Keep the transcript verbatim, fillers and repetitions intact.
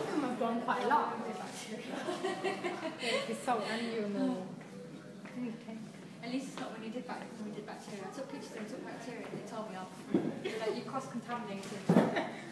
of them have gone quite a lot with bacteria. The salt and urinal. At least it's not when you did bacteria. When we did bacteria. I took pictures and took bacteria and they told me off. They're like, you cross-contaminated.